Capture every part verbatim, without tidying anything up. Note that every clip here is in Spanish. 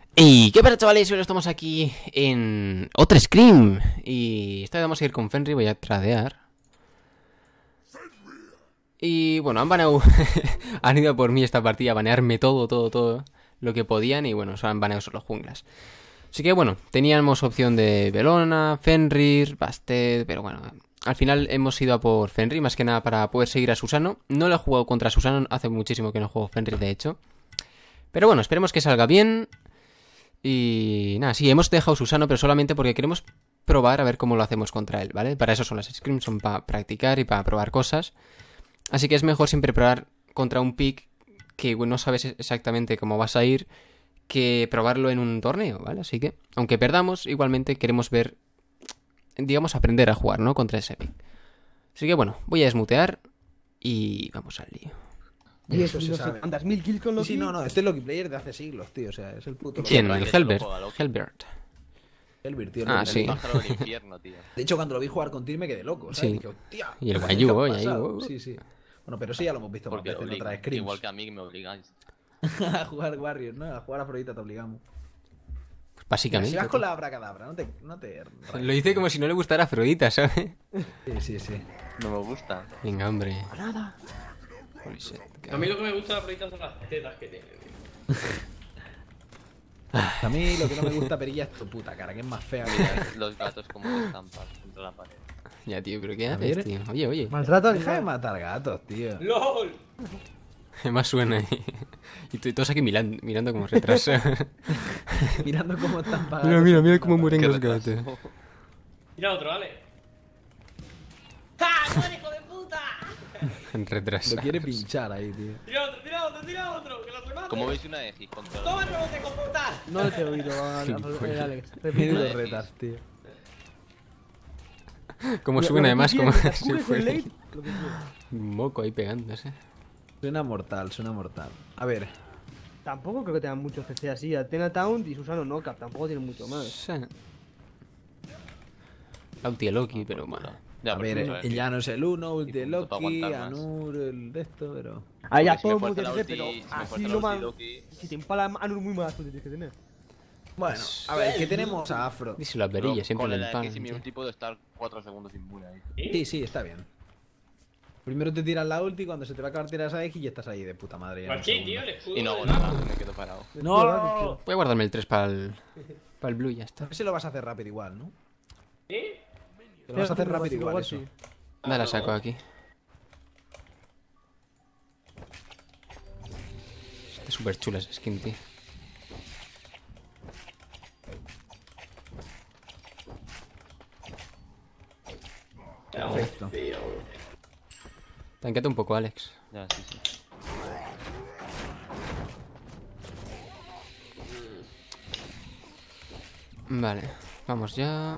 Y qué pasa, chavales, hoy estamos aquí en otra Scream. Y esta vez vamos a ir con Fenrir, voy a tradear. Y bueno, han baneado han ido por mí esta partida a banearme todo, todo, todo lo que podían. Y bueno, solo han baneado solo junglas. Así que bueno, teníamos opción de Bellona, Fenrir, Bastet, pero bueno, al final hemos ido a por Fenrir, más que nada para poder seguir a Susano. No lo he jugado contra Susano, hace muchísimo que no juego Fenrir, de hecho. Pero bueno, esperemos que salga bien. Y nada, sí, hemos dejado Susano, pero solamente porque queremos probar a ver cómo lo hacemos contra él, ¿vale? Para eso son las scrims, son para practicar y para probar cosas. Así que es mejor siempre probar contra un pick que no sabes exactamente cómo vas a ir, que probarlo en un torneo, ¿vale? Así que, aunque perdamos, igualmente queremos ver, digamos, aprender a jugar, ¿no? Contra ese pick. Así que bueno, voy a desmutear y vamos al lío. Y eso se sabe. ¿Andas mil kills con Loki? Sí, no, no, este es Loki Player de hace siglos, tío. O sea, es el puto Loki. ¿Quién? El Hellbert. Hellbert. Hellbert, tío. Ah, Loki. sí. Pájaro del infierno, tío. De hecho, cuando lo vi jugar con Tyr me quedé loco, ¿sabes? Sí. Dije, hostia. Y el ¿qué Guayu, ha oye, pasado? ahí, Sí, sí. Bueno, pero sí ya lo hemos visto más Porque veces en obliga, otras scrims. igual que a mí me obligáis. A jugar Warriors, ¿no? A jugar Afrodita te obligamos. Pues básicamente. Si vas con la abracadabra, no te... No te... Lo hice como si no le gustara Afrodita, ¿sabes? Sí, sí, sí. No me gusta. Venga, hombre. Nada. Holy shit, A mí lo que me gusta de la proyecta son las tetas que tiene, tío. A mí lo que no me gusta Perilla es tu puta cara, que es más fea que... Los gatos como que estampan contra la pared. Ya, tío, pero ¿qué A haces, ver. tío? Oye, oye. Maltrato, Deja de matar gatos, tío. ¡LOL! Más suena ahí. Y tú- y todos aquí mirando, mirando como retraso. Mirando cómo están pagados. Mira, mira, mira cómo mueren Qué los retraso. gatos. Mira otro, vale. ¡Ja! ¡No, hijo de puta! En retraso. Lo quiere pinchar ahí, tío. Tira otro, tira otro, tira otro, que lo remate. ¿Cómo veis una Egi contra ¡Toma, no te computas! No te he oído, a- a- a- Alex. Mira Repite. los retas, tío. Como Lo- suben lo que además, tú como quieras, si coges el fuera late, lo que quieras. un moco ahí pegándose. Suena mortal, suena mortal. A ver. Tampoco creo que tengan mucho C C así. Athena Taunt y Susano Knockup tampoco tienen mucho más. Sí. La ulti de Loki, pero bueno. Ya, A porque ver, no es el llano es el uno, ulti de Y punto para Loki, aguantar más. Anur, el de esto, pero... Ah, ya si todo me el mundo fuerza tiene la C C, ulti- pero si me así fuerza lo la más. ulti Loki- Si te empala Anur muy mala suerte tienes que tener. Bueno, a ver, ¿qué tenemos a Afro? Díselo a Perilla, Pero siempre con le el empanan. que si mi tío. ulti puedo estar cuatro segundos inmune ahí. Sí, sí, está bien. Primero te tiras la ulti, cuando se te va a acabar tiras a X y ya estás ahí de puta madre. ya en ¿Por un qué, segundo. tío? El escudo Y no hago del nada, lado. me quedo parado. ¡No! Voy a guardarme el tres para el, para el blue y ya está. Ese lo vas a hacer rápido igual, ¿no? ¿Sí? Te lo vas a hacer rápido igual, eso. Dale, la saco aquí. Está súper chula esa skin, tío. Perfecto. Tanquete un poco, Alex. Ya, sí, sí. Vale, vamos ya.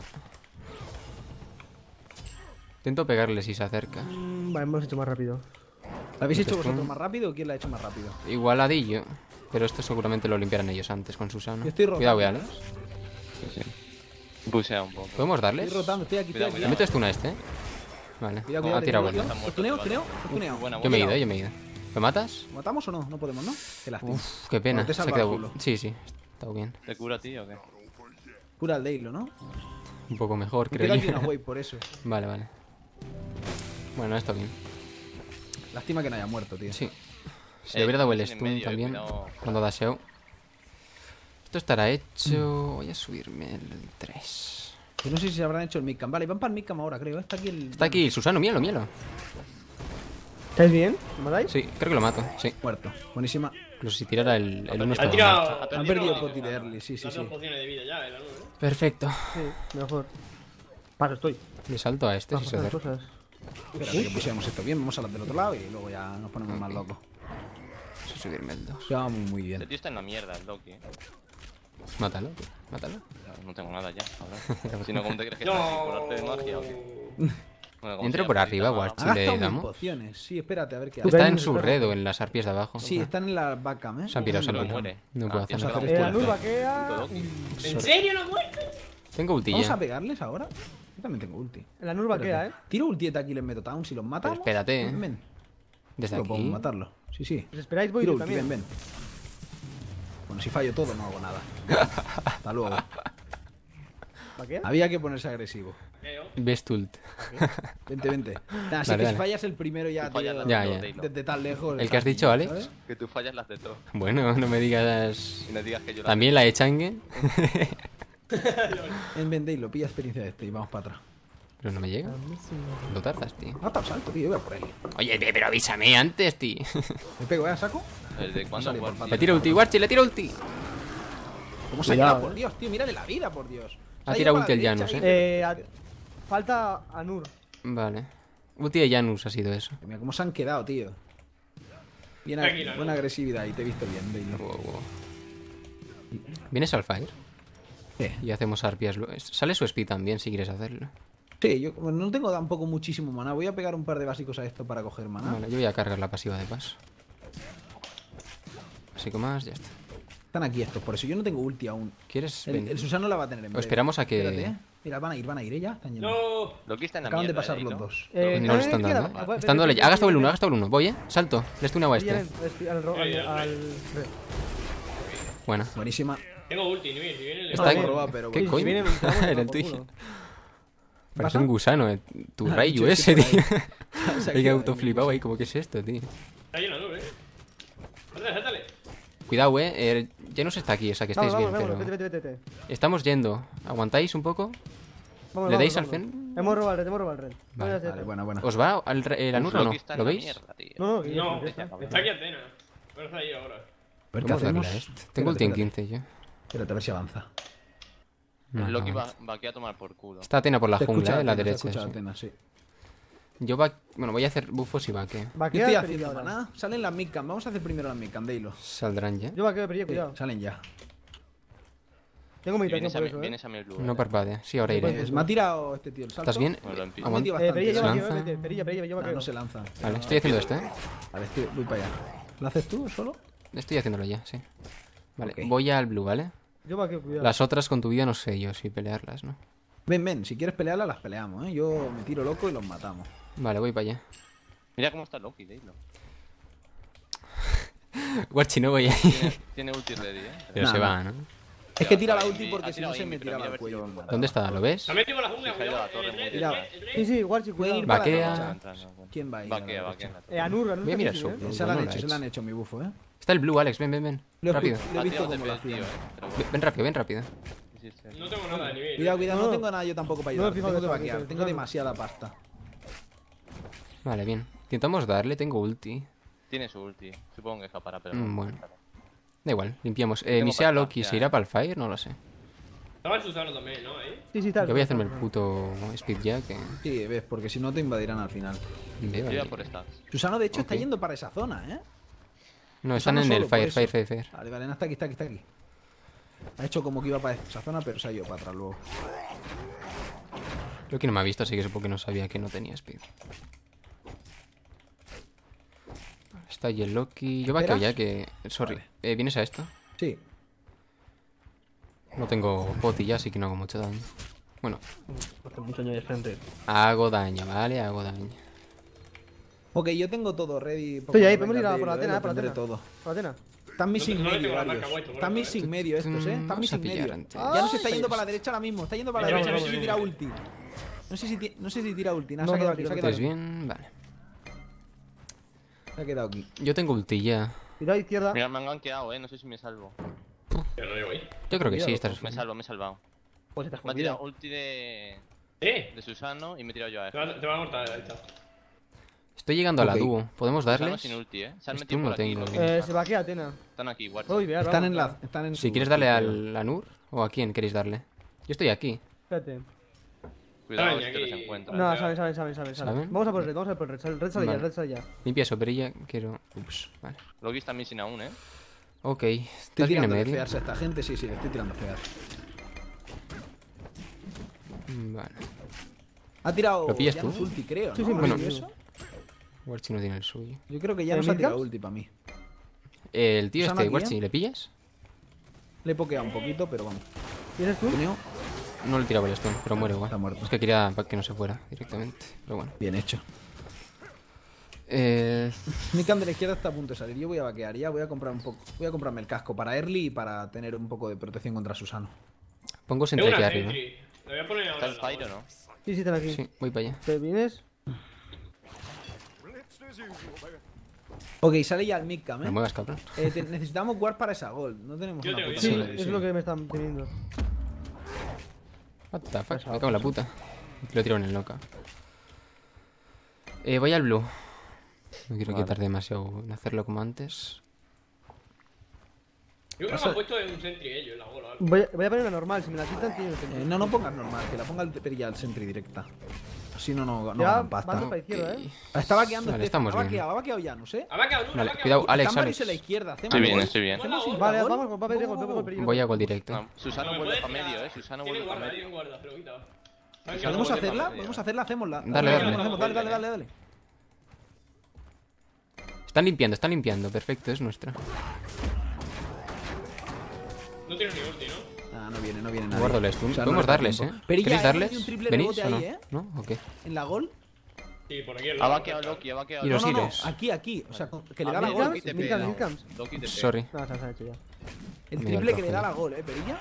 Intento pegarle si se acerca. Mm, Vale, hemos hecho más rápido. ¿Lo habéis hecho Entonces, vosotros ¿cómo? más rápido o quién lo ha hecho más rápido? Igualadillo. Pero esto seguramente lo limpiarán ellos antes con Susano. Yo estoy rotando. Cuidado, Alex. Sí, sí. Pusea un poco. ¿Podemos darles? Estoy rotando, estoy aquí, estoy Cuidado, aquí. ¿Le metes tú una a este? ¿eh? Vale, Cuidado, ha cuidado. tirado cuidado. bueno. muerto, ¿Tuneo, el tuneo? vato. tuneo? Buena, Yo me he buena. ido, yo me he ido. ¿Me matas? ¿Matamos o no? No podemos, ¿no? Qué lástima. Uf, qué pena. Bueno, te Se ha salva quedado... el culo. Sí, sí, está bien. ¿Te cura a ti o qué? Cura el Deilo, ¿no? Un poco mejor, Me creo tiro aquí yo. una wave por eso. Vale, vale. Bueno, está bien. Lástima que no haya muerto, tío. Sí. Se Eh, le hubiera dado el en stun medio, eh, también. cuidado. Cuando da Sheo. Esto estará hecho. Voy a subirme el tres. Yo no sé si se habrán hecho el midcam. Vale, van para el midcam ahora, creo. Está aquí el... Está aquí el Susano, míralo, míralo. ¿Estáis bien? ¿Me matáis? Sí, creo que lo mato. Sí. Muerto. Buenísima. Incluso si tirara el, el uno Ha está tirado. Han perdido poti de early, sí, sí, Las sí. dos pociones de vida ya, el Anur, ¿eh? Perfecto. Sí, mejor. Paso, estoy. Le salto a este si se Paso las acerca. cosas. Espérate que pusiéramos esto bien. Vamos a las del otro lado y luego ya nos ponemos más locos. Vamos a subirme el dos. Ya vamos muy Este bien. tío está en la mierda, el Loki. ¿eh? Mátalo, tío, mátalo. No tengo nada ya, ahora. Si no, ¿cómo te crees que No. está aquí? ¿Por arte de magia o qué? Bueno, como Entre sea, por pues, arriba, quita Ward. nada. Si Ha le gastado mil damos. pociones. Sí, espérate a ver qué Tú hace. Está ven, en su espera. red o en las arpias de abajo. Sí, están en la backcam, ¿eh? Se han pirado, se han No pirado. muere. No Ah, puedo hacer piensa nada. que- Eh, Esto Anur hace. vaquea. Puto Loki. ¿En serio no ha muerto? Tengo ulti Vamos a ya. pegarles ahora. Yo también tengo ulti. El Anur vaquea, eh. Tiro ulti de aquí y les meto down. Si los matamos. Pero espérate, ven, ¿eh? ven. Desde Lo podemos aquí. matarlo. Sí, sí. ¿Os esperáis? Voy Tiro yo ulti, también. ven, ven. Bueno, si fallo todo, no hago nada. Hasta luego. ¿Para qué? Había que ponerse agresivo. Creo. Best ult. Vente, vente. Nah, así Dale, que dale. si fallas el primero ya, Tú fallas tío, las Ya, de ya. todo, Dilo. desde tan lejos. ¿El que has dicho, Alex? ¿sabes? Que tú fallas las de todo. Bueno, no me digas... Y no digas que yo las También la de Changue. En Vendale, pilla experiencia de este y vamos para atrás. Pero no me llega. Lo tardas, tío. Mata al salto, tío, voy a por él. Oye, pe- pero avísame antes, tío. Me pego, ¿eh? ¿A saco? ¿El de cuándo? sale por Guardi? pata. Le tiro ulti, Warchi, le tiro ulti. ¿Cómo se ha Cuidado, quedado? Por eh. Dios, tío, mírale la vida, por Dios. Se Ha ido tirado para ulti el la Janus, derecha eh. Eh, a- falta Anur. Vale. Ulti de Janus ha sido eso. y- Mira cómo se han quedado, tío. Bien, Tranquila, buena ¿no? agresividad y te he visto bien, Dale. Wow, wow. ¿Vienes al Fire? ¿Qué? Y hacemos arpias. luego. Sale su speed también si quieres hacerlo. Sí, yo como no tengo tampoco muchísimo maná. Voy a pegar un par de básicos a esto para coger maná. Vale, yo voy a cargar la pasiva de paso. Así que más, ya está. Están aquí estos, por eso yo no tengo ulti aún. ¿Quieres? El, Ven. el Susano la va a tener en O breve. esperamos a que- Espérate, ¿eh? Mira, van a ir, van a ir, ¿eh? Ya están yendo. No. Loki está en la Acaban de mierda, pasar ¿eh, los Dilo? dos. Eh, No lo están izquierda, dando, ¿eh? izquierda. Están dándole- Ha gastado el uno, ha gastado el uno. Voy, ¿eh? Salto. Le estoy una a Pillan este. el- este, al ro- al- al- Buena. Buenísima. Tengo ulti, ni bien, ni bien el Está- Está roba, pero ¿Qué bueno. coño? Si viene, te vamos a Era el tomar por tuyo. culo. Parece ¿Pasa? un gusano, eh. Tu Ah, rayo dicho ese, ese por tío. ahí. Se ha Hay que quedado autoflipado ahí, como que es esto, tío. Está lleno, ¿no? ¿Eh? Sáltale, sáltale. Cuidado, eh. eh ya no se está aquí, o sea que estáis Vamos, bien, vamos, pero. vamos, vete, vete, vete. Estamos yendo. ¿Aguantáis un poco? Vamos, ¿Le vamos, dais al vamos. Fen? Hemos robado el red, hemos robado el red. Vale, Vale, Vale, buena, buena. ¿Os va al re- el anur o no? Loki está en ¿Lo la veis? mierda, tío. No, no, que ya No, está, ya está. está aquí Atena. Fuerza ahí ahora. A ver qué ¿Cómo hacemos. arregla esto? Tengo el Espérate, T en espérate. quince yo. Espérate, a ver si avanza. No, El Loki no va, avanza. va aquí a tomar por culo. Está Atena por la Se jungla, escucha eh, la Atena, se derecha. escucha sí. Atena, sí. Yo va... Bueno, voy a hacer bufos y vaque. Yo Vaquea, estoy perilla haciendo ahora. maná. Salen las midcam. Vamos a hacer primero las midcam, Deilo. Saldrán ya. Yo vaqueo, perilla, Sí, cuidado. salen ya. Tengo Y meditación vienes a, por mi, eso, eh. vienes a mi blue. No ¿eh? parpadea. Sí, ahora Sí, iré. pues, Eh, me ha tirado este tío el salto. ¿Estás bien? Me lo empiezo. Me he metido Eh, bastante. perilla, yo Se vaqueo, lanza. vete. Perilla, perilla, yo Ah, vaqueo. no se lanza. Vale, estoy haciendo esto, eh. Vale, estoy, voy para allá. ¿Lo haces tú solo? Estoy haciéndolo ya, sí. Vale, Ok. voy al blue, ¿vale? Yo vaqueo, cuidado. Las otras con tu vida no sé yo si pelearlas, ¿no? Ven, ven, si quieres pelearlas, las peleamos, ¿eh? Yo me tiro loco y los matamos. Vale, voy para allá. Mira cómo está Loki, Dilo. Guarchi, no voy ahí. Tiene, tiene ulti ready, eh. Pero Nah, se nah. va, ¿no? Es que tira la Ha ulti tirado porque ahí, si no ha se me tirado tiraba ahí, al cuello. pero me mataba. ¿Dónde está? ¿Lo ves? Se ha metido con la jungla, Sí, se ha ido cuidado. a la torre El muy red, el bien. red, el red. Sí, sí, Warchi, Pueden ir cuidado. para la Vaquea. derecha. Entrando, bueno. ¿Quién va a ir? a la Vaquea, derecha? vaquea. Eh, Anur, Anur. Voy a mirar sí, su- eh. Se la han Bueno, hecho, lo se ha la han hecho mi bufo, ¿eh? Está el blue, Alex. Ven, ven, ven. Lo he, Rápido. lo he Ha visto tirado cómo lo T P, tío, hacían. eh. Pero Ven, bueno. ven rápido, ven rápido. Sí, sí, sí. No tengo nada de nivel. Cuidado, cuidado, no No. tengo nada yo tampoco para No me ayudar. fijo Tengo de que eso, vaquear, que- tengo que- demasiada pasta. Vale, bien. Intentamos darle, tengo ulti. Tiene su ulti. Supongo que escapará, pero Mm, no. bueno. Da igual, limpiamos. Eh, Tengo mi sea pasta, Loki, ya, ¿se eh. irá para el Fire? No lo sé. Estaba el Susano también, ¿no? Ahí. Sí, sí, está. Yo voy a hacerme el puto speed ya que... Sí, ves, porque si no te invadirán al final. Veo Yo iba ahí. por stats. Susano, de hecho, está Ok. yendo para esa zona, ¿eh? No, están Susano en el solo, por Fire, eso. Fire, Fire, Fire. Vale, vale, no, está aquí, está aquí, está aquí. Ha hecho como que iba para esa zona, pero se ha ido para atrás luego. Loki no me ha visto, así que supongo que no sabía que no tenía speed. Está ahí el Loki. Yo vaqueo ya que... Sorry. Vale. Eh, ¿Vienes a esto? Sí. No tengo poti ya, así que no hago mucho daño. Bueno, Hace mucho año de frente. hago daño, ¿vale? Hago daño. Ok, yo tengo todo ready. Estoy ahí, Venga, podemos ir a Dale, por la lo Atena, por la tendré Atena. todo. Por Atena. Están missing No, no le medio tengo la varios. marca guaito, Están bueno, missing eh. medio estos, ¿eh? Mm, Están vamos a missing pillar medio. antes. Ya no se está Ay, yendo Dios. para la derecha ahora mismo. Está yendo para Vale, la derecha. No vale, sé si vale, tira vale. ulti. No sé si, ti- no sé si tira ulti. Nada, No, se ha no, quedado aquí, tira se ha ulti. quedado ¿Estáis aquí. bien? Vale. Se ha quedado aquí. Yo tengo ulti ya. Cuidado, izquierda. Mira, me han gankeado, eh. No sé si me salvo. Pero no digo ahí. Yo creo que sí, Cuidado, estás... Me he salvado, me he salvado. Pues te has Me ha jodido. tirado ulti de. ¿Eh? de Susano y me he tirado yo a Te F. va, te va a cortar, ahí está. Estoy llegando a la Ok. dúo. ¿Podemos Susano darles? sin ulti, eh. Se han Esto metido no por aquí. tengo. Loki. Eh, se vaquea Atena. Están aquí, guarda. Puedo ir, Están en la. Están en Si su- quieres darle creo. al Anur, ¿o a quién queréis darle? Yo estoy aquí. Espérate. Cuidado Saben, si te los aquí- encuentras. No, saben, saben, saben, saben. ¿Saben? saben. Vamos a por el red, vamos a por el red. Sale- El red sale ya, el Vale. red sale ya. Limpia eso, perilla. Quiero... Ups, vale. Loki está missing aún, eh. Ok. Estoy ¿Estás bien en tirando medio? fearse a esta gente, sí, sí, le estoy tirando fear. Mm, Vale. Ha tirado. ¿Lo pillas ya tú? no es ulti, creo. Sí, ¿no? sí, ¿Ha bueno. sido eso? Warchi no tiene el suyo. Yo creo que ya ¿Eh, nos ha tirado midcamps? ulti para mí. El tío ¿Están este, aquí, Warchi, eh? ¿le pillas? Le he pokeado un poquito, pero vamos. ¿Tienes tú? Tuneo, No le tiraba el stun, pero muere igual. Está muerto. Es que quería pa- que no se fuera directamente. Pero bueno. bien hecho. Eh, Mi cam de la izquierda está a punto de salir. Yo voy a vaquear ya, voy a comprar un poco. Voy a comprarme el casco para early y para tener un poco de protección contra Susano. pongo Tengo sentry una aquí arriba. sentry. Lo voy a poner ¿Está ahora. el en la Pyro, bola. no? Sí, sí, están aquí. Sí, voy para allá. ¿Te vienes? Ok, sale ya el midcam, No ¿eh? muevas, cabrón. Eh, te- necesitamos guard para esa gold. No tenemos Yo una tengo, puta yo Sí, tengo. mierda, es sí. lo que me están teniendo. What the fuck, me cago en la puta. Lo tiro en el loca. Eh, voy al blue. No quiero Vale. quitar demasiado en hacerlo como antes. Yo creo que me han puesto un sentry ellos, la bola. Voy a, voy a poner una normal, si me la quitan, tiene Eh, no, no pongas normal, que la ponga el perilla al sentry directa. Así no, no, no Ya, ganan pasta. van para izquierda, eh. Está vaqueando Vale, este. estamos ha bien. vaqueado, ha vaqueado ya, no sé. Ha vaqueado uno, Vale, ha vaqueado cuidado, uno. Alex, Están Alex. a la izquierda. ¿Hacemos Estoy bien, gol? estoy bien. Mola, ¿Hacemos mola. sin Vale, gol? vamos, va a pedir gol, Go, pego go, el peligro. Voy a gol directo. No, Susano No me vuelve puedes para tirar. medio, eh. Susano Tienen vuelve para guarda, medio. tienen guarda, pero quita. ¿Podemos hacerla? ¿Podemos hacerla? Hacémosla. Dale, Dale, dale. hacemos, dale, dale, dale, dale. Están limpiando, están limpiando. Perfecto, es nuestra. No tiene ni ulti, ¿no? Ah, no viene, no viene nada. Guardo el stun. O sea, Podemos no le da darles, eh. tiempo. Perilla, ¿Queréis eh, darles? hay un triple ¿Venís rebote o no? ahí, eh. ¿No? Ok. ¿En la gol? Sí, por aquí el Ha lado. vaqueado Loki, ha vaqueado Y No, los no, no. Ires. Aquí, aquí. O sea, con- que le Ah, da la mira, gol. Loki te Midcams, pega. midcams. Loki te pega. Sorry. No, se ha hecho ya. El Medio triple al que le da rojo. la gol, eh, Perilla.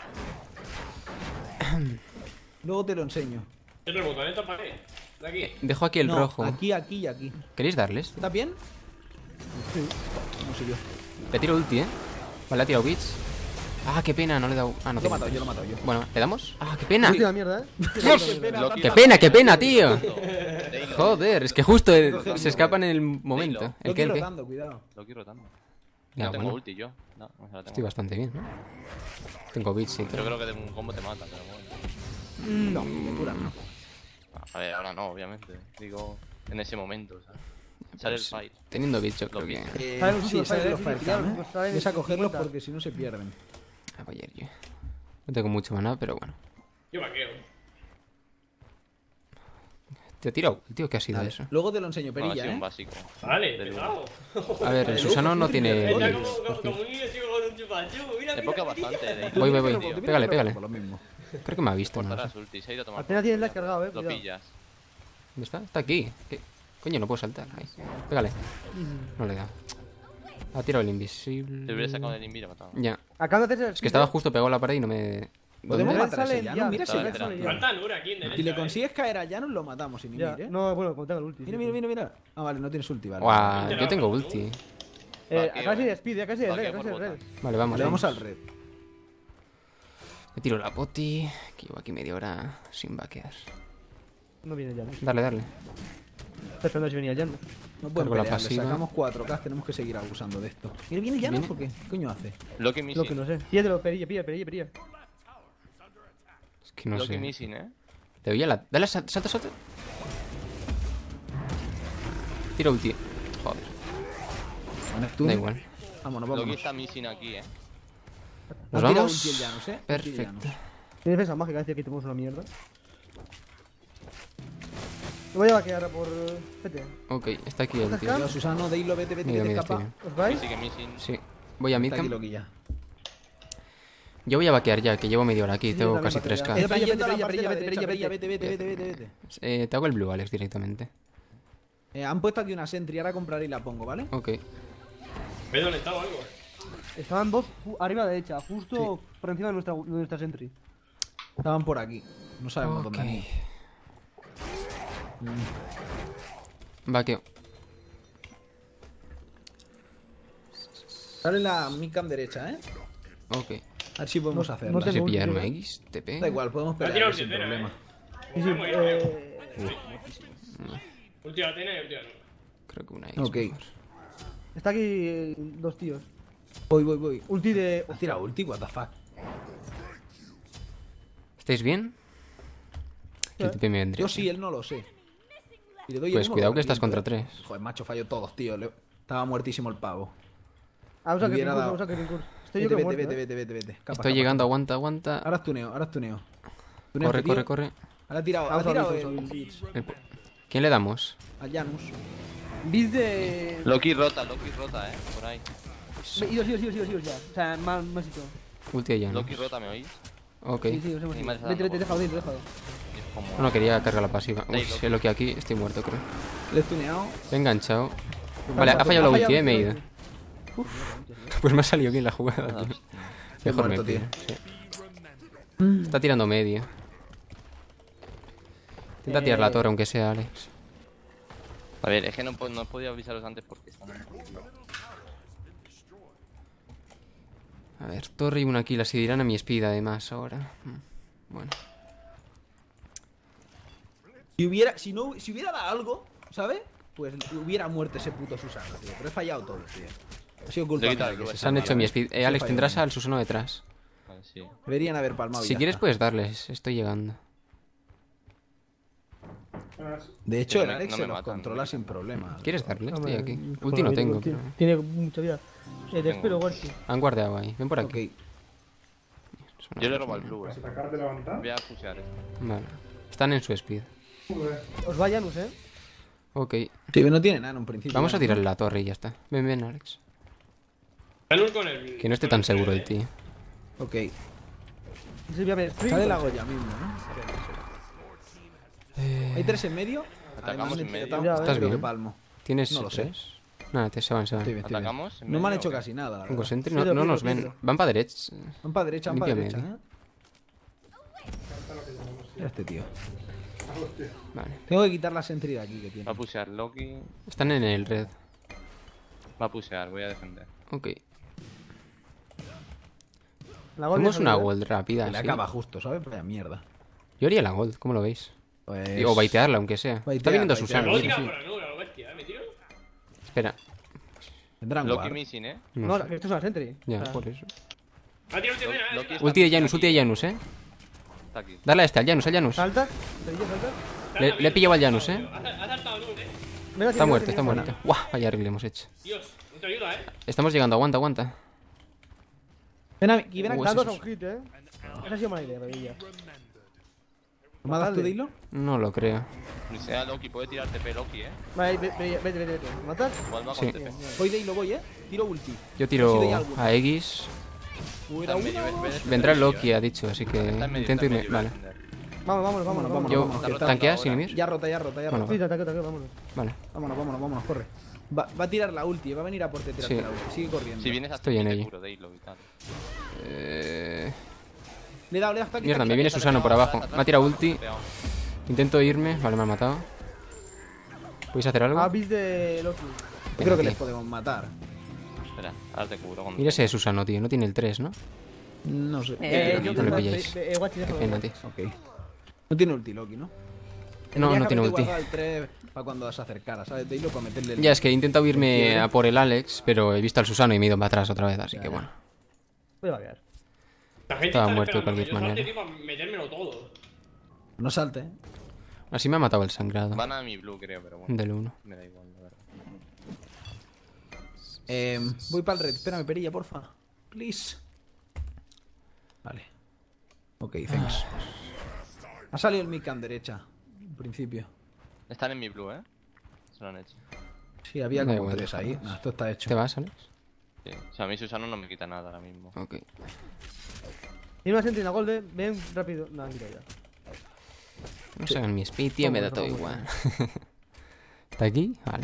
Luego te lo enseño. Es el botón, esta pared. De aquí. Dejo aquí el No, rojo. Aquí, aquí y aquí. ¿Queréis darles? ¿Estás bien? Sí. No sé yo. Le tiro ulti, eh. Vale, ha tirado bits. Ah, qué pena, no le he dado. Ah, no Lo he tengo matado yo, ulti. lo he matado yo. Bueno, ¿le damos? Ah, qué pena. Hostia, mierda, eh. Loki- ¡Qué pena, qué pena, tío! Dale, Joder, es que justo eh, se escapan en el momento. Dilo. ¿El Lo qué, el quiero qué? dando, cuidado. Loki rotando. Ya, No tengo bueno. ulti yo. No, no se la Estoy tengo. bastante bien, ¿no? Tengo bits, sí. Yo creo que de un combo te mata, pero bueno. No, me cura, no. A ver, ahora no, obviamente. Digo, en ese momento, ¿sabes? Sale el Pues, fight. teniendo bits, yo creo Loki. que. Eh, Salen los sí, últimos salen fire, los sí, firecam, cuidado, ¿eh? salen Ves a cogerlos cincuenta. porque si no se pierden. Ah, voy a ir yo. No tengo mucho maná, pero bueno. Yo vaqueo. Te he tirado, tío, ¿qué ha sido Vale. eso? Luego te lo enseño, No, ha Perilla, sido un ¿eh? básico. Vale, Del pesado. A ver, el Susano no tiene. Está como, como, como un niño chico con un chupachup. Mira, Te mira, poca mira. bastante, de Voy, voy, voy. Te vienes Pégale, por- pégale. por lo mismo. Creo que me ha visto, no lo Cortarás sé. ulti, se ha ido a tomar. Apenas tienes la cargado, eh. Lo Cuidado. pillas. ¿Dónde está? Está aquí. ¿Qué? Coño, no puedo saltar. Ahí. Pégale. No le da. Ha tirado el invisible. Te hubiera sacado del invi y lo mataba. Ya. Acaba de hacerse. Es que estaba justo pegado a la pared y no me. Podemos ¿Dónde? matar a ese salen Llano. ya, Mira si salen le- esperando. Falta Nura aquí en derecha. Si le eh. consigues caer a Llanos, lo matamos sin Ya, inhibir, ¿eh? no, bueno, como tenga el ulti. Mira, sí, mira, sí. mira, mira. Ah, vale, no tienes ulti, vale. Guau, Vale. yo tengo ulti. Eh, Vaqueo, casi eh. de speed, ya casi de red, Vaqueo casi por de red. bota. Vale, vamos. Vale, vamos vamos. al red. Me tiro la poti. Que llevo aquí media hora sin vaquear. No viene ya, ¿no? Dale, dale. Está esperando si venía ya, ¿no? No pueden Cargo la pelear, le pasiva. sacamos cuatro K, tenemos que seguir abusando de esto. Mira, ¿viene Llanos ¿Viene? o qué? ¿Qué coño hace? Loki Lo que missing. no sé. Pídelo, perilla, perilla, perilla, perilla. Es que no Loki sé. missing, eh. Le doy a la. Dale, sal- salta, salta. Tiro ulti. Joder, Bueno, stun. da igual. Vámonos, Loki vámonos. está missing aquí, eh. ¿Nos Ha tirado vamos? ulti el Llanos, ¿eh? Ulti el Perfecto. Llanos. Tiene defensa mágica, decir que tenemos una mierda. Me voy a vaquear a por. Vete. Ok, está aquí el tío. ¿Estás Cuidado, Susano, Deilo, vete, vete, Mira, vete, mira, escapa. estoy bien. ¿Os vais? Sigue missing. Sí. Voy a Está aquí midcam. Loki ya. Yo voy a vaquear ya, que llevo media hora aquí. Sí, Tengo yo casi también tres vaqueo K. ya. Está Perilla, yendo a la perilla, parte de la perilla, derecha, perilla, vete, vete, vete, vete, vete, vete. Eh, te hago el blue, Alex, directamente. Eh, han puesto aquí una sentry, ahora compraré y la pongo, ¿vale? Ok. ¿Ves dónde estaba algo? Estaban dos ju- arriba a la derecha, justo por encima de nuestra, de nuestra sentry. Estaban por aquí. No sabemos Ok. dónde han ido. Vaqueo. Sale la midcam derecha, ¿eh? Ok. A ver si podemos No- hacerla. no No sé tengo ulti, pillarme ¿eh? X, T P. Da igual, podemos tirado pelear el sin tercero, problema. eh. Sí, sí, Muy bien, eh, Última tiene y última no. Creo que una X. Ok. mejor. está aquí eh, dos tíos. Voy, voy, voy. Ulti de. ¿Has tirado ulti? What the fuck. ¿Estáis bien? Que el T P me vendría. Yo sí, él no lo sé. Y le doy el Pues humo, cuidado lo que estás reviento, contra eh. tres. Joder, macho, falló todos, tío. Le- Estaba muertísimo el pavo. Ah, usa Me que hubiera concurso, dado. usa que concurso. Estoy yo Vete, que vete, muerto, vete, eh. vete, vete, vete. Escapa, Estoy escapa, llegando, escapa. aguanta, aguanta. Ahora es tuneo, ahora es tuneo. Tuneo, Corre, tío. corre, corre. Ahora ha tirado, ha Vamos a tirado ver, vamos a el ver. Beats. El po- ¿Quién le damos? A Janus. Biz de. Loki rota, Loki rota, eh. Por ahí. Idos, idos, idos, idos, idos ya. O sea, más, más y todo. Ulti ya. Loki rota, ¿me oís? Ok. Sí, sí, os hemos Mi ido. madre está Vete, vete, dando déjalo, déjalo, déjalo. Es como... No, no quería cargar la pasiva. Uy, Ahí, Loki. sé lo que aquí estoy muerto, creo. Le he tuneado. He enganchado. Vale, ha fallado la ulti, eh, me he el ido. ulti. Pues me ha salido bien la jugada, tío. Mejor me muerto, tío. pido, sí. Está tirando medio. Intenta tirar la torre, aunque sea, Alex. A ver, es que no, po- no he podido avisaros antes porque están en el culo. A ver, torre y una kill, así dirán a mi speed además ahora. Mm, Bueno. Si hubiera, si no, si hubiera dado algo, ¿sabes? Pues hubiera muerto ese puto Susano, tío. Pero he fallado todo, tío. Ha sido culpa Le he mía quitado de el que blue se Se han hecho mi speed. Eh, Alex, falló tendrás bien. al Susano detrás. Vale, sí. Deberían haber palmado. y Si ya quieres está. puedes darles, estoy llegando. De hecho, No el me- Alex no se me los matan, controla no. sin problema. ¿Quieres darle? Estoy Hombre, aquí. con Ulti la no vida, tengo, tiene, pero... tiene mucha vida. Eh, te espero, Warsi. Han guardado ahí. Ven por Ok. aquí. Yo le robo el blue, eh. Sacar de levantar. Voy a pushear, eh. Vale. Están en su speed. Os va Janus, eh. Ok. Sí, no tiene nada en un principio. Vamos a ¿no? tirarle la torre y ya está. Ven, ven, Alex. Janus con el. Que no esté con tan el seguro Fred, el tío. Ok. Sí, voy a ver. Sale la Goya mismo, ¿no? Hay tres en medio. Atacamos en medio. Tiratao, Ya, ¿Estás creo que bien? palmo. ¿Tienes No lo sé. tres? Nada, te se van, se van. Estoy bien, estoy bien. Atacamos. en No me han medio, hecho ¿o qué? casi nada. la Con verdad. sentry Piedro, no, no piedro, nos ven. piedro. Van para derecha. Van para derecha, van para Limpia derecha, medio. ¿eh? Mira este tío. Vale. Tengo que quitar la sentry de aquí que Va tiene. a pushear Loki. Están en el red. Va a pushear, voy a defender. Ok. La gol Hacemos ya una salió, eh. gold rápida. Que le así. acaba justo, ¿sabes? Vaya mierda. Yo haría la gold, ¿cómo lo veis? Pues... O baitearla, aunque sea. Está Baitear, viniendo baitear. Susano. Luego Sí, tira sí. por la nube, la bestia, ¿eh? ¿Me tiro? Espera. Tendrán Loki guard. missing, eh. No No, sé. esto es una sentry. Ya, O sea, por eso. Ha tirado ulti, Lo- Loki eh. está Ulti de aquí, Janus, ulti de Janus, eh. Está aquí. Dale a este, al Janus, al Janus. Salta. Sevilla, salta. Le, le he pillado al Janus, eh. Ha ha saltado nube, eh. Venga, Está sí, muerto, sí, está sí, muerto. Guau, vaya reel hemos hecho. Dios, no te ayuda, eh. Estamos llegando, aguanta, aguanta. Ven aquí, ven aquí. Uh, Las ese dos a es- un hit, eh. Esa ha sido mala idea, Sevilla. ¿Me das tu dilo? No lo creo. Ni sea Loki, puede tirar T P Loki, eh. Vale, vete, vete, vete, vete. vete. ¿Matas? Igual va Sí. con T P. Voy de hilo, voy, ¿eh? Tiro ulti. Yo Ha tiro sido ya alguno. a Aegis. Fuera Está en uno. medio, ve- ve defender Vendrá el medio, Loki, eh. ha dicho, así que Está en medio, intento está en irme. medio, Vale. voy a defender. Vámonos, vámonos, vámonos. Vámonos, vámonos. Yo, vámonos, que está ¿tanqueas ahora. sin mir? Ya rota, ya rota, ya Bueno. rota. Sí, ataque, ataque, vámonos. Vale. Vámonos, vámonos, vámonos, corre. Va, va a tirar la ulti, va a venir a por ti a tirarte Sí. la ulti. Sigue corriendo. Si vienes a Estoy en te ello. curo de hilo y tal. Eh... Le he dado, le he dado hasta aquí. Mierda, hasta me aquí, viene hasta aquí. Susano por abajo. Atrás, Me ha tirado atrás, ulti. pegado. Intento irme. Vale, me ha matado. ¿Podéis hacer algo? Avis de Loki. Yo creo que Aquí. les podemos matar. Espera, ahora te cubro con. Mira ese de Susano, tío. No tiene el tres, ¿no? No sé. Eh, no yo le creo que pilláis. eh, eh, Guachi, Qué déjalo. pena, tío. Ok. No tiene ulti Loki, ¿no? No, no tiene ulti. el tres para cuando se acercara, ¿sabes? De hilo para meterle el... Ya, es que he intentado irme ¿Quiere? a por el Alex, pero he visto al Susano y me he ido para atrás otra vez, así Ya, que ya. bueno. Voy a vaguear. La gente Estaba está muerto de esperando cualquier que yo salte, manera. tío, para metérmelo todo. No salte, ¿eh? Así me ha matado el sangrado Van a mi blue, creo, pero bueno. del uno. Me da igual, la verdad. Eh, voy para el red. Espérame, perilla, porfa. Please. Vale. Ok, thanks. Ha salido el Mikan derecha. En principio. Están en mi blue, eh. Se lo han hecho. Sí, había Da como igual, tres ahí. déjalos. No, esto está hecho. ¿Te vas, Alex? Sí. O sea, a mí Susano no me quita nada ahora mismo. Ok. Tiene una sentry en la golde. Ven rápido. No, mira ya. No sé, en mi speed, tío, me da todo Vamos, igual. ¿Está aquí? Vale.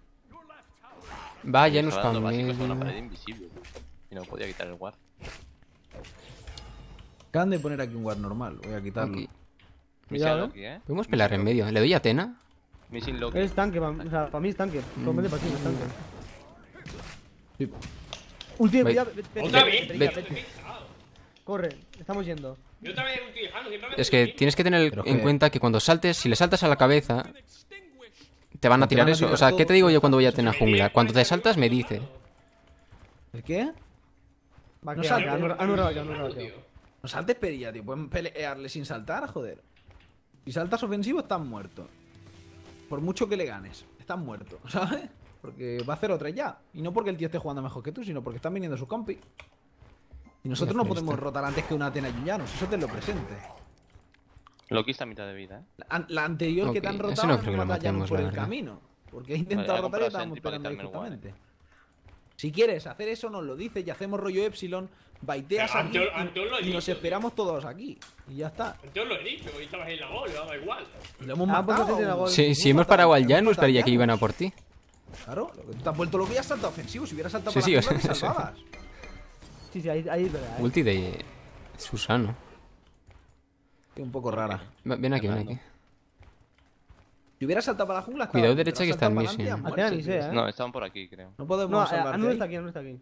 Va, Janus Estaba para dando básicos con una pared medio. invisible. Y no podía quitar el guard. Acaban de poner aquí un guard normal. Voy a quitarlo. Ok. Misión Cuidado, Loki, eh. Podemos pelear en medio. ¿Le doy a Atena? Missing Loki. Es tanque, pa- o sea, para mí es tanque. Compete para ti, es tanque. Sí. Último, Ve- ya, vete, vete, Otra vete, vez, vete, ve- vete, vete. Corre, estamos yendo. Y otra vez utilizando, siempre me Es que utilizando. tienes que tener Pero en que- cuenta que cuando saltes, si le saltas a la cabeza, te van a Te tirar van a eso. tirar O sea, ¿qué todo. te digo yo cuando voy a Atena jungla? Cuando te saltas, me dice. ¿El qué? Va, No que salta. anu- anula, anula, anula, tío. No saltes perilla, tío. Pueden pelearle sin saltar, joder. Si saltas ofensivo, estás muerto. Por mucho que le ganes, estás muerto, ¿sabes? Porque va a hacer otra ya. Y no porque el tío esté jugando mejor que tú, sino porque están viniendo sus compi. Y nosotros no Voy a hacer podemos esto. rotar antes que una Atena y un Janus. Eso te lo presente. Loki está a mitad de vida, eh. La, an- la anterior que te Ok, han ese rotado no no creo que lo mata a Janus matemos, por la el verdad. camino. Porque he Vale, intentado he rotar y comprado estábamos Sentry para esperando ahí quitarme el guard. justamente. Si quieres hacer eso, nos lo dices y hacemos rollo Epsilon, baiteas Pero aquí antes- antes lo he y, y nos dicho, esperamos todos aquí. Y ya está. Yo os lo he dicho, y estabas en la gol, le daba igual. Y lo hemos Ah, pues matado. no tiene la gol. Si, Hemos si hemos matado- parado al hemos Janus, matado estaría que Janus. iban a por ti. Claro, lo que tú te has vuelto loco y has saltado ofensivo. Si hubieras saltado Sí, para sí, la o jungla, sea, te sí. salvabas. Sí, sí, ahí, ahí es verdad. ¿eh? Ulti de Susano. Es un poco rara. Va- Ven aquí, ven aquí. Si hubieras saltado para la jungla, estaba Cuidado bien, derecha pero que has está en saltado para misión. adelante y has Atena muerto, ni tío. sé, ¿eh? No, estaban por aquí, creo. No podemos No, salvarte Anu ahí. está aquí, Anu está aquí.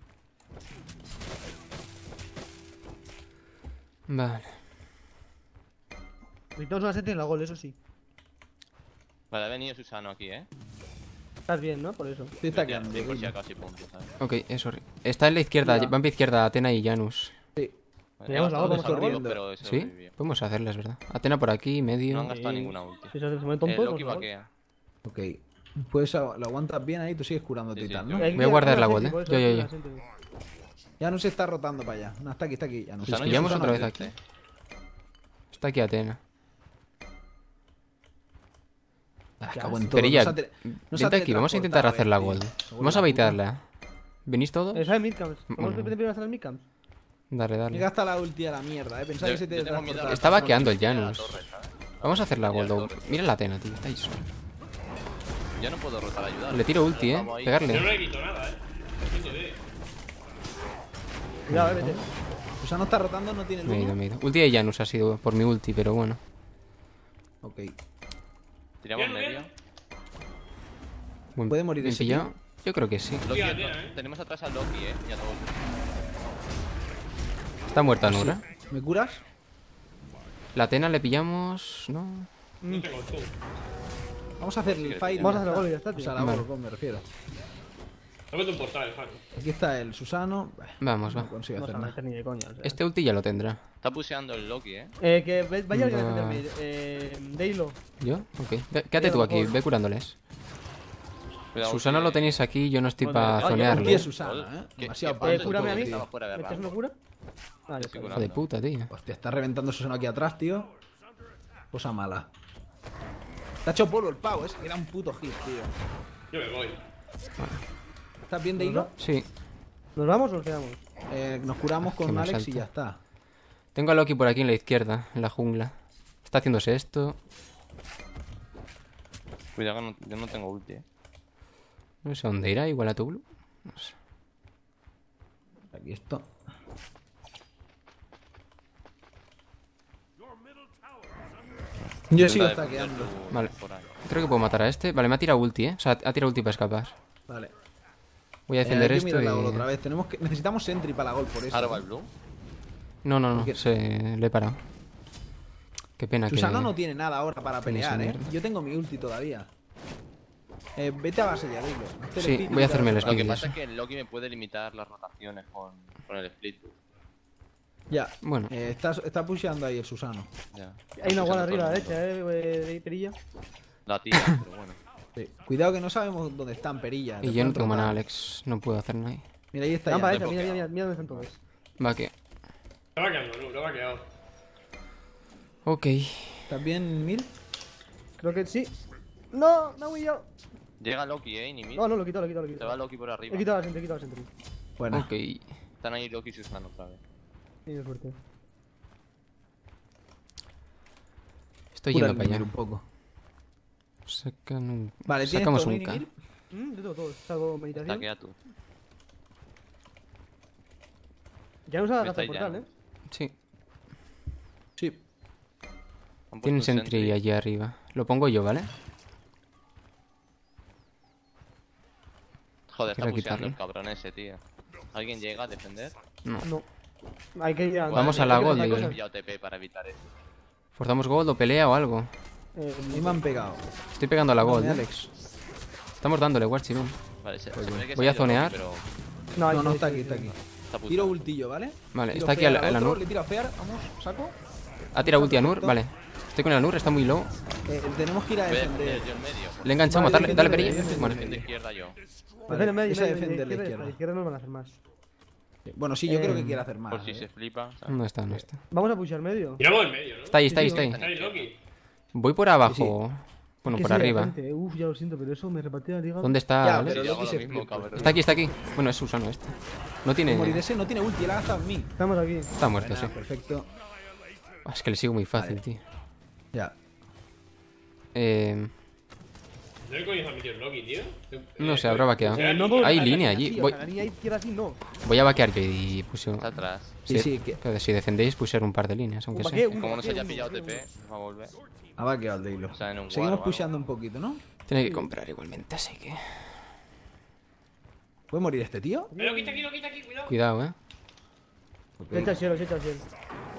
Vale. Necesitamos una set en la gol, eso sí. Vale, ha venido Susano aquí, ¿eh? Estás bien, ¿no? Por eso. Sí, está Sí, quedando. por si Dime. acaso y punto, ¿sabes? Ok, eso. Está en la izquierda, Mira. van para izquierda Atena y Janus. Sí. Vale, Llevamos la he gol, gastado vamos dos corriendo. pero he ¿Sí? sobrevivido. Podemos hacerla, es verdad. Atena por aquí, medio. No han gastado Sí. ninguna ulti. Si se hace se mueve Eh, tonto, Loki pues, vaquea. Ok. Pues lo aguantas bien ahí, tú sigues curándote Sí, y sí, tal, yo- ¿no? Hay que Voy a guardar una la set, gol, ¿eh? por eso Yo, hay yo, que yo. una set. Ya no se está rotando para allá. No, está aquí, está aquí. Ya no sé. Susano y pillamos Susano otra vez al aquí. este. Está aquí Atena. Ah, Ya. cago en todo. Perilla, No se ha tele- no se ha vente aquí, vamos a intentar hacer la gol. teletransportado, tío. Vamos a baitarla. ¿Venís todos? Esa es midcamps. ¿Vamos Bueno. a primero a hacer las midcamps? Dale, Me dale. gasta la ulti a la mierda, eh. Pensaba Yo- que se te yo tengo miedo a la- Está vaqueando el a la Janus. torre, ¿sabes? Vamos a hacer la Mira, gol. torre. Mira la Atena, tío. Está ahí solo. Yo no puedo rotar a ayudar. Le tiro ulti, eh. Vamos ahí. Yo no Pegarle. le quito nada, eh. Quito de. Cuidado, eh, vete. O sea, no está rotando, no tiene Me he ido, luz. me he ido. Ulti de Janus ha sido por mi ulti, pero bueno. Ok. Tiramos Bien, medio. bien. Buen- ¿Puede morir bien ese pillado. Yo creo que sí. Loki, Tía, no- tía, eh. tenemos atrás a Loki, eh. Y a todos. Está muerta Nura. ¿Me curas? La Atena le pillamos. No. No tengo tú. Vamos a hacer el fight. y Vamos ya a hacer la está. gol y ya está, O tío. sea, la Vale. gol, gol, me refiero. Me meto un portal, Jano. Aquí está el Susano. Bah, Vamos, no va. consigo No se hacer va a nada. meter ni de coña. O sea. Este ulti ya lo tendrá. Está puseando el Loki, eh. Eh, que ve- vaya alguien a Va. defenderme. Eh, Daylo. ¿Yo? Ok. Ve- Quédate tú aquí, ve curándoles. Cuidado, Susana que- lo tenéis aquí, yo no estoy Bueno, para oye, Ulti zonearle. es Susana, eh. ¿Qué- Demasiado qué pronto. Eh, pasa? cúrame a Todo, mí. tío. Estaba fuera de ¿Me echas rango. una cura? Ah, ya Estoy está. curando. Hijo de puta, tío. Hostia, está reventando Susano aquí atrás, tío. Cosa mala. Te ha hecho polvo el pavo, es que era un puto hit, tío. Yo me voy. ¿Estás bien de hilo? Sí. ¿Nos vamos o nos quedamos? Eh, nos curamos Que con me Alex y salte. ya está. Tengo a Loki por aquí en la izquierda, en la jungla. Está haciéndose esto. Cuidado que no, yo no tengo ulti, eh. No sé dónde irá, igual a tu blue. No sé. Aquí esto. Yo sigo Intenta defender stackeando. tu- Vale. por ahí. Creo que puedo matar a este. Vale, me ha tirado ulti, eh. O sea, ha tirado ulti para escapar. Vale. Voy a Eh, defender hay que esto mirar y... la gol otra vez. Tenemos que... Necesitamos sentry para la gol por eso. Ahora va el blue. No, no, no. Porque- Se... Le he parado. Qué pena Susano que... no tiene nada ahora para Tiene esa pelear, eh. mierda. Yo tengo mi ulti todavía. Eh, vete a base ya, dilo. Hazte el Sí, split y voy a vete hacerme el base. Lo que split. pasa es que el Loki me puede limitar las rotaciones con, con el split. Ya. Bueno. Eh, está, está pusheando ahí el Susano. Ya. Hay una Usando guarda todo arriba a la el mundo. derecha, eh, eh, Perilla. La tira, pero bueno. Sí. Cuidado que no sabemos dónde están Perilla. Y yo no tengo mana, Alex. No puedo hacer nada. Mira, ahí está Van para ya. esa, me he mira, mira, bloqueado. mira dónde están todos. Va, que... Lo va quedando, no, lo va quedado. Ok. ¿Estás bien, Mil? Creo que sí. ¡No! ¡Me he huido! Llega Loki, eh, ni mid. No, no, lo he quitado, lo he quitado, lo he Se va quitado. Loki por arriba. He quitado la sentry, he quitado la sentry. Bueno. Ok. Están ahí Loki y Susano otra vez. Tiene suerte. Estoy Cura yendo el para allá. Mimir un poco. Sacan un... Vale, ¿tienes Sacamos todo, un Mini, K. Mil? Mm, yo tengo todo. Salgo meditación. Taquea tú. Ya no se ha Me gastado está el portal, ya. eh. Sí. Sí. Han puesto Tienen un sentry allí arriba. Lo pongo yo, ¿vale? Joder, está Quiero puseando el quitarlo. cabrón ese, tío. ¿Alguien llega a defender? No. No. Hay que ir a... Vamos hay a la que gol, hacer digo. cosas. He pillado T P para evitar eso. Forzamos gold o pelea o algo. Eh, A mí me han pegado. Estoy pegando a la gold, Dame, ¿eh? Alex. Estamos dándole, Warchi, ven. Vale, se, Pues se voy. ve que Voy se a ha ido zonear. Loki, pero No, No, no, ahí, está ahí, aquí, ahí, está ahí. aquí. está Tiro puseando. ultillo, ¿vale? Vale, Tiro está aquí fear el, al el otro, Anur. Le tiro a fear, vamos, saco. Ha tirado ulti a Anur, vale. Estoy con el Anur, está muy low. Eh, tenemos que ir a Voy a defender. defender yo en medio. Le he enganchado, Vale, matarle, defiende, dale perilla. defiende, Bueno, Defiendo izquierda yo. Vale, Defende, esa medio, defende medio, la izquierda, izquierda. la izquierda no van a hacer más. Bueno, sí, yo creo que Eh, quiere hacer más. Por si eh. se flipa. ¿sabes? no está, no está. Vamos a pushear medio. Tiramos en medio, ¿no? Está ahí, está ahí, Sí, está sí, ahí. Está ahí Loki. Voy por abajo. Bueno, Que por sí, arriba. gente, eh. Uf, ya lo siento, pero eso me repartió la liga. ¿Dónde está, Ya, Alex? pero Sí, yo Loki hago se lo mismo, flipa. cabrón. Está aquí, está aquí. Bueno, es Susano este. No tiene... Morir ese no tiene ulti, él ha gastado en mí. Estamos aquí. Está muerto, sí. Buena, perfecto. Ah, es que le sigo muy fácil, tío. Ya. Eh... No he coño a mi tío Loki, tío. No sé, habrá vaqueado. Eh, No puedo Hay la línea línea allí, así, o voy- sea, la línea izquierda así no. Voy a vaquear yo y puse... Está atrás. Sí, sí, que Pero si defendéis, pusieron un par de líneas, aunque ¿Para sea. qué? Uno, Como no se ¿para haya qué? pillado Uno, T P, uno. va a volver. ha vaqueado el Deilo. O sea, en un Seguimos war o algo. pusheando un poquito, ¿no? Tiene que comprar igualmente, así que... ¿Puede morir este tío? Pero quita aquí, lo quita aquí, cuidado. Cuidado, eh. Se echa al cielo, se echa al cielo.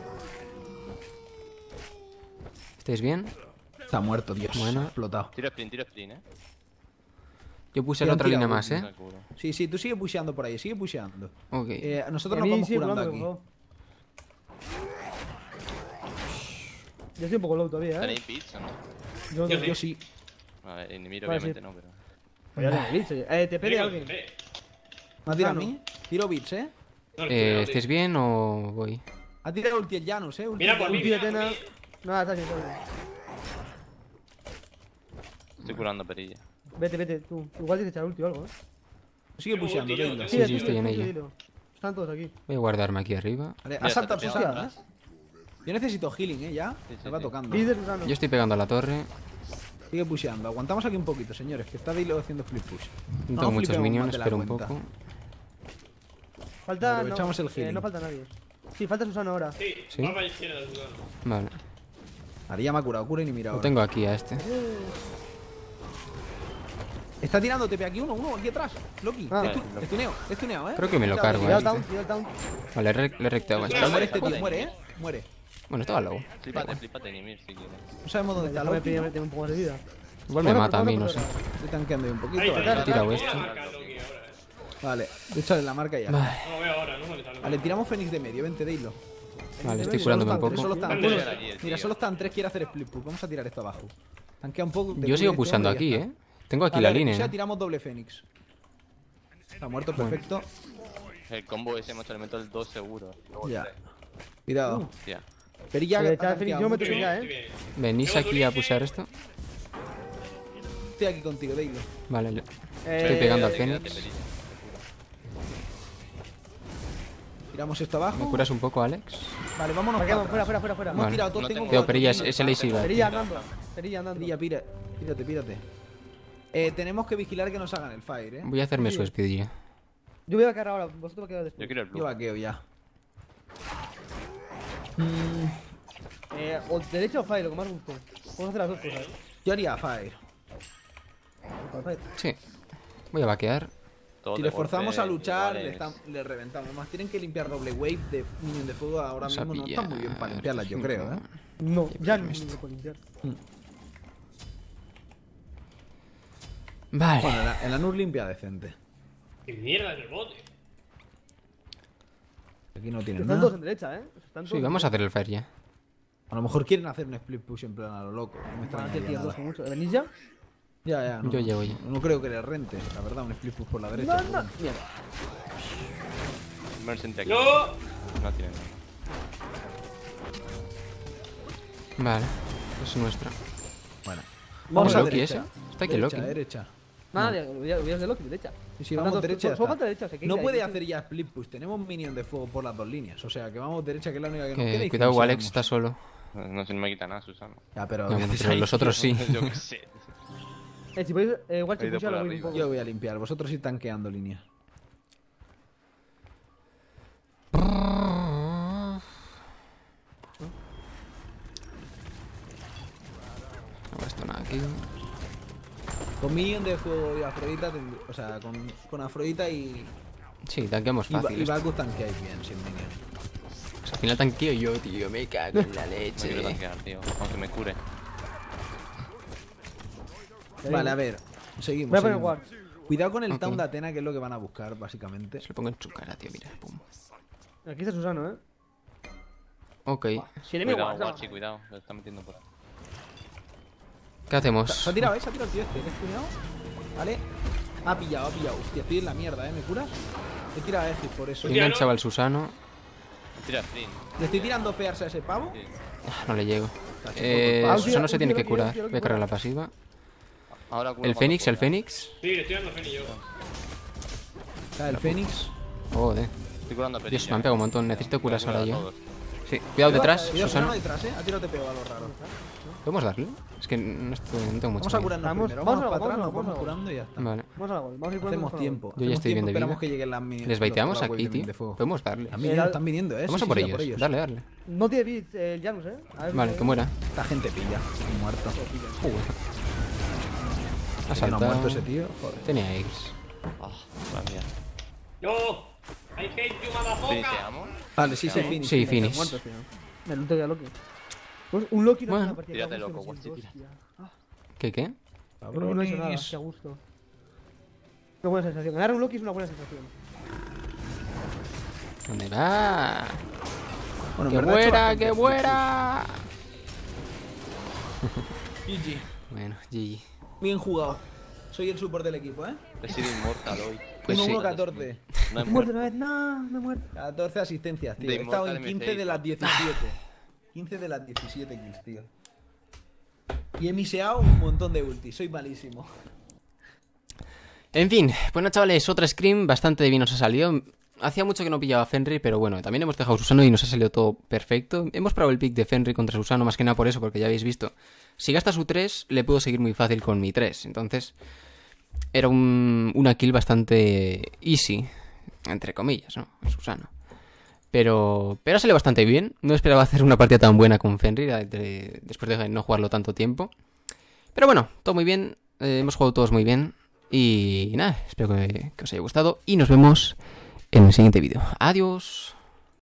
¿Estáis bien? Está muerto, Dios. Bueno. Ha explotado. Tiro sprint, tiro sprint, eh. Yo puse Te la han otra tirado línea más, ulti, eh. Me curo. Sí, sí, tú sigue pusheando por ahí, sigue pusheando. Ok. Eh, nosotros A nos mí vamos sigue curando curando, aquí. por favor. Yo estoy un poco low todavía, eh. ¿Tenéis bits o no? Yo Yo no. Yo sí. A ver, en Nimir Vale, obviamente sí. no, pero... Pues ya tengo glitch, eh. Eh, te pede alguien. Eh, ¿Me ha tirado a Llano. mí? Tiro bits, ¿eh? no, Eh, cuidado, ¿Estáis tío. bien o voy? Ha tirado ulti el Janus, ¿eh? Ulti Mira el por mí, Janus. Ulti de mira por Tena. mí. Nada, está bien, está bien. Estoy curando perilla. Vete, vete, tú. Igual tienes que echar ulti o algo, eh. Sigue Tengo pusheando, ulti, yo, Deilo. tengo Sí, Dile, sí, dile, estoy en dile, ello. dile. Están todos aquí. Voy a guardarme aquí arriba. Vale, Mira, ha saltado te ha Susana, pegado ¿eh? Yo necesito healing, ¿eh? Ya. Sí, sí, Me va sí. tocando. Líder Susano. Yo estoy pegando a la torre. Sigue pusheando. Aguantamos aquí un poquito, señores, que está Deilo haciendo flip push. No No tengo nos muchos flipemos minions, más de la pero un cuenta. poco. Falta. Aprovechamos no, el healing. eh, no falta nadie. Sí, falta Susano ahora. Sí, ¿Sí? va para la izquierda, Susano. Vale. María me ha curado, cura y ni mira Lo ahora. tengo aquí a este. Está tirando T P aquí uno, uno aquí atrás. Loki, Ah. estu- estuneo, estuneo, ¿eh? Creo que me lo Cuidado, cargo, Cuidado eh. down, cuidado down. Vale, re- le he recteado Pero bastante. muere este tío, Joder. muere, ¿eh? Muere. Bueno, estaba low. Flipate, flipate Nimir si quieres. No sabemos dónde está Déjame Loki. pedir, ¿no? tengo un poco más de vida. Igual me Bueno, mata a pues mí, no bueno, sé. pero- Estoy tanqueando ahí un poquito. Ahí Vale, está, He tirado voy a esto. marcar Loki ahora, eh. vale. échale la marca y ya. Vale, No lo veo ahora, no me sale. Vale, tiramos Fénix de medio, vente, Deilo. vale, estoy Solo curándome un están tres, poco. Solo están ¿Dónde tres. era allí el Mira, tío? solo están tres, quiere hacer split push. Vamos a tirar esto abajo. Tanquea un poco. te Yo sigo cubres pulsando todo y aquí, ya eh. está. Tengo aquí Vale, la vale, línea. pusha, eh. tiramos doble Fénix. Está muerto, perfecto. El combo ese hemos elementos el dos seguro. Luego el Ya. tres. Cuidado. Hostia. Perilla, Se ha echa el Fénix, tanqueado yo me mucho. tengo ya, Estoy eh. bien. Venís aquí a pushar esto. Estoy aquí contigo, Deilo. Vale, le- Eh, estoy pegando al Quédate, Fénix. perilla. Tiramos esto ¿Me abajo. curas un poco, Alex? Vale, vámonos para Vaqueamos, atrás. fuera, fuera, fuera, fuera. Hemos Vale. tirado todos. No tengo tengo- Tío, cuatro perilla, niños. es el Lazy Guy. Perilla andando. Perilla andando. Perilla, pira. Pírate, pírate. Eh, tenemos que vigilar que nos hagan el fire, eh. Voy a hacerme su speed ya. Yo voy a vaquear ahora, vosotros vaquear Yo después. quiero el Yo blue. vaqueo ya. Eh, o derecha o fire, lo que más guste. Podemos hacer las dos cosas. Yo haría fire. Con fire. Sí. Voy a vaquear. Todo Si de le forzamos golpe, a luchar, igual le, es- están- le reventamos. Más tienen que limpiar doble wave de minion de fuego. Ahora Vamos a mismo no están muy bien para pillar limpiarlas, yo cinco. creo, eh. No, ya no pero me esto. puedo limpiar. Vale. Bueno, en la, en la Nur limpia decente. ¡Qué mierda es el bote! Aquí no tienen Están todos nada. en derecha, eh. Están Sí, todos vamos a en hacer el fire ya. A lo mejor quieren hacer un split push en plan a lo loco. No me derecha. extrañaría Vale, tío, nada. dos con mucho. ¿Venís ya? Ya, ya. No, Yo llego ya. No creo que le rente, la verdad, un split push por la derecha. No, no. Mierda. Merchant aquí. ¡No! No tiene nada. Vale. Es nuestra. Bueno. Vamos Vamos a Loki derecha. ese. Está aquí derecha, Loki. derecha. Nada, ya- ya hubieras de Loki, derecha. Sí, sí, Faltan vamos dos- derecha. ya Solo está. falta derecha, se queda No ahí, puede tío. hacer ya split push. Tenemos minion de fuego por las dos líneas. O sea que vamos derecha, que es la única que nos Que, queda. y cuidado, fusionamos. Alex está solo. No se me quita nada, Susano. Ya, pero, No, ¿qué bueno, haces pero ahí, los otros tío? sí. Yo qué sé. Eh, si podéis, eh, igual Ha ido chipusharlo por un arriba. poco. Yo voy a limpiar. Vosotros ir tanqueando líneas. No hago esto nada aquí. Con minion de fuego y Afrodita, tend- o sea, con, con Afrodita y, Sí, tanqueamos y, Ba- fácil. y esto. Bacchus tanqueáis bien, sin minion. Pues al final tanqueo yo, tío. Me cago en la No quiero leche. tanquear, tío. Aunque me cure. Vale, a ver. Seguimos. Voy a poner seguimos. guard. Cuidado con el Ok. Town de Atena, que es lo que van a buscar, básicamente. Se lo pongo en su cara, tío. Mira, pum. Aquí está Susano, eh. Ok. Si enemigo Cuidado, guard, Guachi, cuidado. Se lo está metiendo por ahí. ¿Qué hacemos? Se ha tirado, ¿eh? Se ha tirado el tío este. ¿Le has cuidado? Vale. Ha pillado, ha pillado. Hostia, estoy en la mierda, ¿eh? ¿Me curas? He tirado a Egis por eso. He enganchado al Susano. Tira sprint. Le estoy tirando fearse a ese pavo. Sí. Ah, no le llego. Tacho, Eh, por- Susano se tiene que Ulti, curar. ulti, ulti, Voy a cargar la ulti. pasiva. Ahora curo El cuando Fénix, el pueda. Fénix. Sí, le estoy dando Feni yo. Está el Fénix. Joder. Estoy curando a Perilla. Dios, me han pegado un montón. Necesito curas Voy a ahora curar a yo. todos. Sí, cuidado detrás, Cuidado, Susano. Susano detrás, eh. A ti no te pego a lo raro. ¿Podemos darle? Es que no, estoy, no tengo mucho. Vamos a miedo. curarnos Vamos- primero. vamos Vamos a- para atrás, vamos a- nos vamos vamos a- curando y ya está. Vale. Vamos a la gol, vamos a ir poniendo Hacemos con la tiempo. Yo ya hacemos estoy bien tiempo, de esperamos vida. que lleguen las mini- Les baiteamos los- los aquí, Wave tío. de fuego. Podemos darle. Están viniendo, Era- están viniendo, eh. Vamos Sí, a por sí, ellos. Dale, dale. gol. No tiene bits el Janus, eh. A ver, Vale, eh. que muera. Esta gente pilla. Estoy muerto. Ha Que no ha saltado. muerto ese tío. Joder. Tenía X. Ah, madre mía. ¡No! ¡I hate you, motherfucker! ¿Finishamos? Vale, sí, sí, finish. Sí, finish. finish. Muerto, tío. El luto de Loki. Pues un Loki no Bueno. es una partida. Tírate qué gusto loco, me siento, Guasti, tira. hostia. ¿Qué, qué? Ah, no, no he hecho nada, qué a gusto. Una buena sensación. Ganar un Loki es una buena sensación. ¿Dónde va? Bueno, en ¡Que verdad he hecho muera, bastante que muera! G G. Bueno, G G. Bien jugado. Soy el support del equipo, ¿eh? He sido inmortal hoy. Pues Tengo sí. uno catorce. No he ¿Me he muerto muerto. una vez? No, me he muerto. catorce asistencias, tío. De He estado Immortal en quince M C I. de las diecisiete. quince de las diecisiete kills, tío. Y he miseado un montón de ulti. Soy malísimo. En fin, bueno chavales, otra scream bastante bien nos ha salido. Hacía mucho que no pillaba a Fenrir, pero bueno, también hemos dejado a Susano y nos ha salido todo perfecto. Hemos probado el pick de Fenrir contra Susano, más que nada por eso, porque ya habéis visto. Si gasta su tres, le puedo seguir muy fácil con mi tres. Entonces, era un, una kill bastante easy, entre comillas, ¿no? Susano. Pero, pero sale bastante bien. No esperaba hacer una partida tan buena con Fenrir, de- después de no jugarlo tanto tiempo. Pero bueno, todo muy bien. Eh, hemos jugado todos muy bien. Y nada, espero que, que os haya gustado. Y nos vemos en el siguiente vídeo. Adiós.